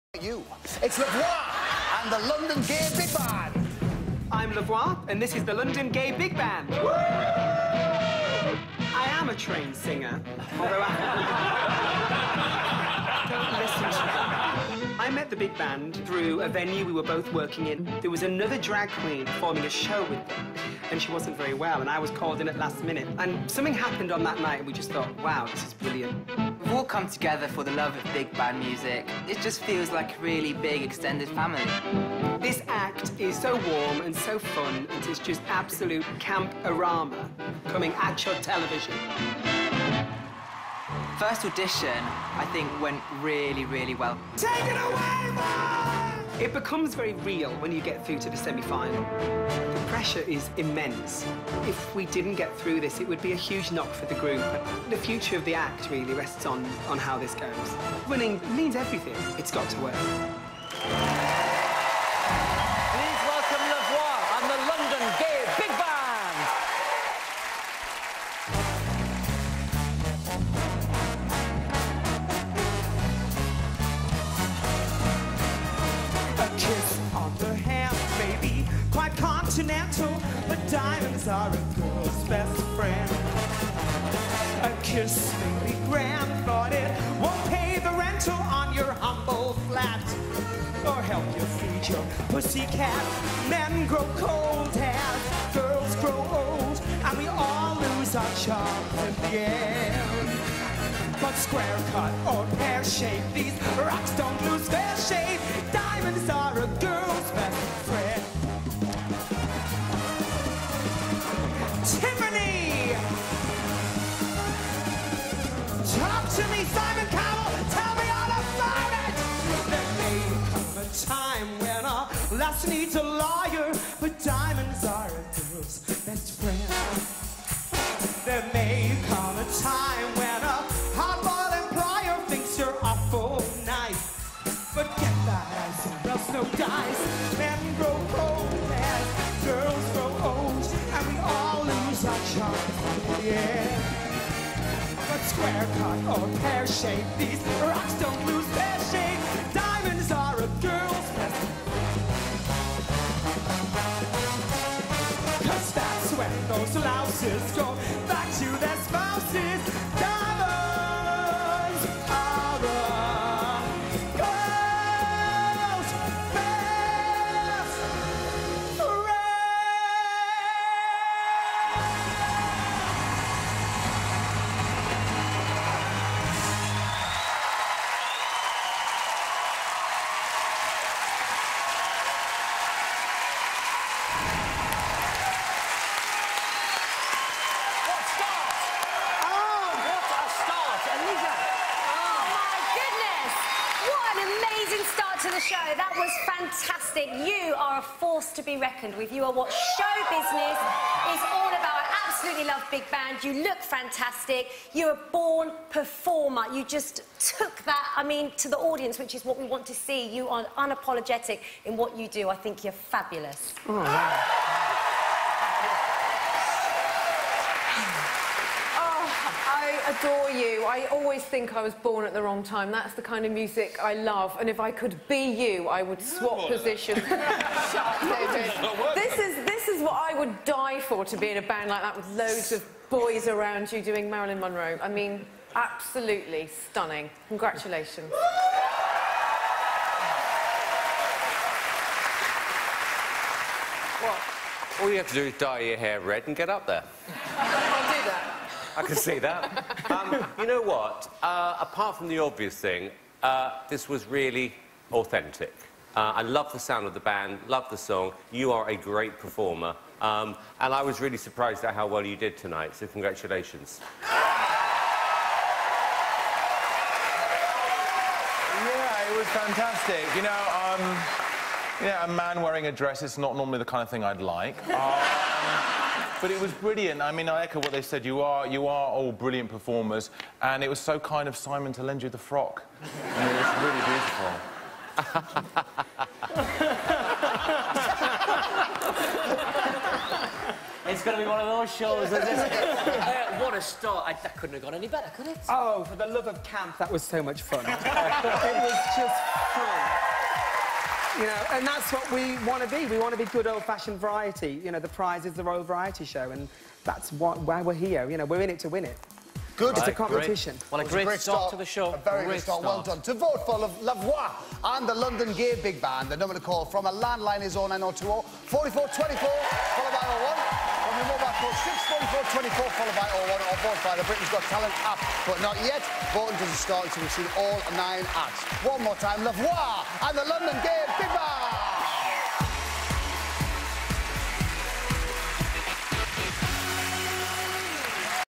You. It's Lavoie and the London Gay Big Band. I'm Lavoie, and this is the London Gay Big Band. Woo! I am a trained singer, although don't listen to me. I met the big band through a venue we were both working in. There was another drag queen performing a show with them, and she wasn't very well, and I was called in at last minute. And something happened on that night, and we just thought, wow, this is brilliant. We've all come together for the love of big band music. It just feels like a really big, extended family. This act is so warm and so fun, and it's just absolute camp-orama coming at your television. First audition, I think, went really, really well. Take it away, man! It becomes very real when you get through to the semi-final. The pressure is immense. If we didn't get through this, it would be a huge knock for the group. The future of the act really rests on how this goes. Winning means everything. It's got to work. Please welcome Lavoie and the London Gay Big Band. A kiss on the hand may be quite continental, but diamonds are a girl's best friend. A kiss may be grand, but it won't pay the rental on your humble flat, or help you feed your pussycat. Men grow cold as girls grow old, and we all lose our charms in the end. But square cut or pear shape, these rocks don't lose their shape. Diamonds are a girl's best friend. Tiffany! Talk to me, Simon Cowell, tell me all about it. There may come a time when a lass needs a lawyer, but diamonds are a girl's best friend. There may come a time when a hardball employer thinks you're awful nice, but get that ass or else no dice. Men grow cold as girls grow old, and we all lose our charms in the end. But square cut or pear shape, these rocks don't lose their shape. Diamonds are a girl's best friend. 'Cause that's when those louses go back to their spouses. Diamonds are a girl's best friend. To the show. That was fantastic. You are a force to be reckoned with. You are what show business is all about. I absolutely love Big Band. You look fantastic. You're a born performer. You just took that, I mean, to the audience, which is what we want to see. You are unapologetic in what you do. I think you're fabulous. Oh, wow. I adore you. I always think I was born at the wrong time. That's the kind of music I love. And if I could be you, I would swap positions. Shut up, David. This is what I would die for, to be in a band like that with loads of boys around you doing Marilyn Monroe. I mean, absolutely stunning. Congratulations. What? All you have to do is dye your hair red and get up there. I'll do that. I can see that. You know what? Apart from the obvious thing, this was really authentic. I love the sound of the band, love the song. You are a great performer. And I was really surprised at how well you did tonight, so congratulations. Yeah, it was fantastic. You know, yeah, a man wearing a dress is not normally the kind of thing I'd like. But it was brilliant. I mean, I echo what they said. You are all brilliant performers, and it was so kind of Simon to lend you the frock. And it was really beautiful. It's going to be one of those shows, isn't it? What a start. That couldn't have gone any better, could it? Oh, for the love of camp, that was so much fun. It was just fun. You know, and that's what we want to be. We want to be good old-fashioned variety. You know, the prize is the Royal Variety Show, and that's why we're here. You know, we're in it to win it. Good. It's a competition. Great. Well, a great start to the show. A very good start. Well done. To vote for La Voix and the London Gay Big Band, the number to call from a landline is 09020 4424, followed by 01. From your mobile call 64424, followed by 01, or vote by the Britain's Got Talent app. But not yet. Voting doesn't start until we've seen all 9 acts. One more time. La Voix and the London Gay Big Band.